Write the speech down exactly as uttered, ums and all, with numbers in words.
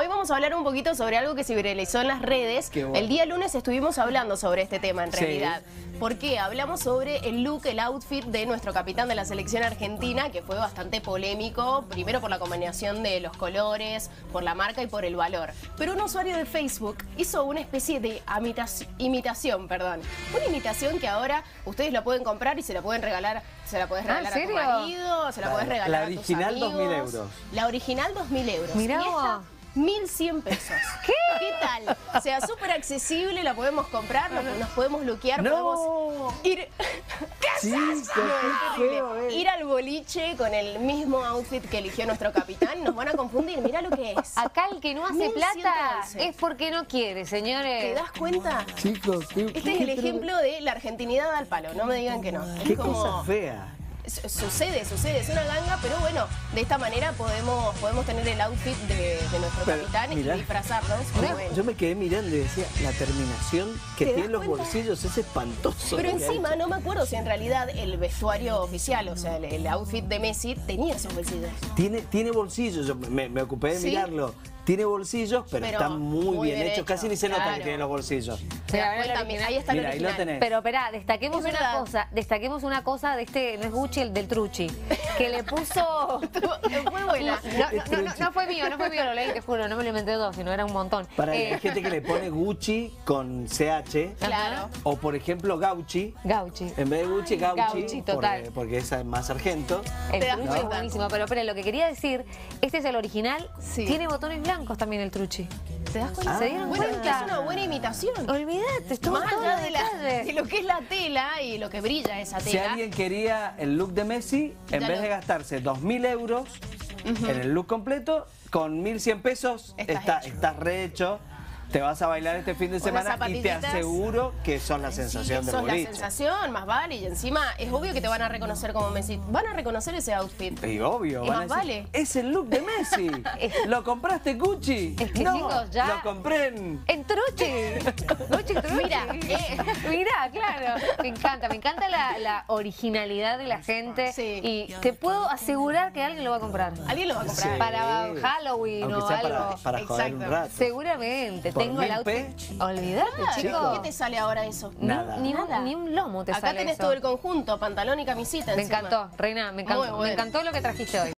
hoy vamos a hablar un poquito sobre algo que se viralizó en las redes. Bueno. El día lunes estuvimos hablando sobre este tema en Sí. realidad. ¿Por qué? Hablamos sobre el look, el outfit de nuestro capitán de la selección argentina, que fue bastante polémico, primero por la combinación de los colores, por la marca y por el valor. Pero un usuario de Facebook hizo una especie de imitación, imitación, perdón. Una imitación que ahora ustedes la pueden comprar y se la pueden regalar, se la puedes regalar ¿en a tu serio? marido, se la, La- puedes regalar la a tus original, amigos. dos mil euros. La original dos mil euros. Mirá y esta, vos. mil cien pesos. ¿Qué? ¿Qué tal? O sea, súper accesible, la podemos comprar, nos, nos podemos luquear, ¡No! podemos ir... ¿Qué Chico, haces? qué No, es terrible. feo, eh. Ir al boliche con el mismo outfit que eligió nuestro capitán, nos van a confundir, mirá lo que es. Acá el que no hace mil ciento plata once. es porque no quiere, señores. ¿Te das cuenta? Chicos, qué, Este qué- es el qué ejemplo de la argentinidad al palo, no me digan que no. Es Qué como... cosa fea. Su- Sucede, sucede, es una ganga, pero bueno, de esta manera podemos, podemos tener el outfit de, de nuestro Pero, capitán y mirá. disfrazarnos. Yo, como él. yo me quedé mirando y decía, la terminación que ¿Te das tienen los cuenta? bolsillos es espantoso. Pero lo que ha encima hecho. no me acuerdo si en realidad el vestuario oficial, o sea, el, el outfit de Messi tenía esos bolsillos. Tiene, tiene bolsillos, yo me, me ocupé de ¿Sí? mirarlo. Tiene bolsillos, pero, Pero están muy, muy bien, bien hechos. hecho, Casi ni se nota claro. que tienen los bolsillos. ¿Te das a ver, cuenta? el Mira, ahí está el Mira, ahí lo original. tenés. Pero esperá, destaquemos Es una verdad. cosa, destaquemos una cosa de este, no es Gucci, el del Truchi, que le puso... Fue buena. No, no, no, no, no fue mío, no fue mío, lo leí, te juro, no me lo inventé todo, sino era un montón. Para Eh, hay gente que le pone Gucci con C H. Claro. O por ejemplo Gauchi. Gauchi. En vez de Gucci, Gauchi. Gauchi, total. Porque, porque esa es más sargento. El ¿Te das Truchi es cuenta? buenísimo, pero espera, lo que quería decir, este es el original, Sí. tiene botones blancos también el Truchi. ¿Te das cuenta? Ah. ¿Se dieron Bueno, cuenta? es una buena imitación. Olvídate, estuvo Más todo allá en de, la- detalle. de lo que es la tela y lo que brilla esa Si tela. alguien quería el look de Messi, en Ya vez lo- de gastarse dos mil euros en el look completo, con mil cien pesos Estás está, hecho. estás rehecho. Te vas a bailar este fin de Unas semana y te zapatillitas. aseguro que son la sensación Sí, del sos la boliche. sensación, más vale. Y encima es obvio que te van a reconocer como Messi. Van a reconocer ese outfit. Y obvio, Y van a más decir, vale. es el look de Messi. ¿Lo compraste en Gucci? Es que, no, chicos, ya- lo compré en... En Truchi. Truchi, Truchi. Mira, eh. Mira, claro. Me encanta, me encanta la, la originalidad de la gente. Sí. Y te puedo asegurar que alguien lo va a comprar. Alguien lo va a comprar. Sí. Para Halloween Aunque o sea algo. para, para joder un Exacto. rato. Seguramente. Por Tengo el mil outfit. pe. Olvídate, Claro, chicos. ¿qué te sale ahora eso? Nada. Ni, Nada. un, ni un lomo te Acá sale tenés eso. todo el conjunto, pantalón y camiseta Me encima. encantó, Reina, me Muy encantó, bueno. me encantó lo que trajiste hoy.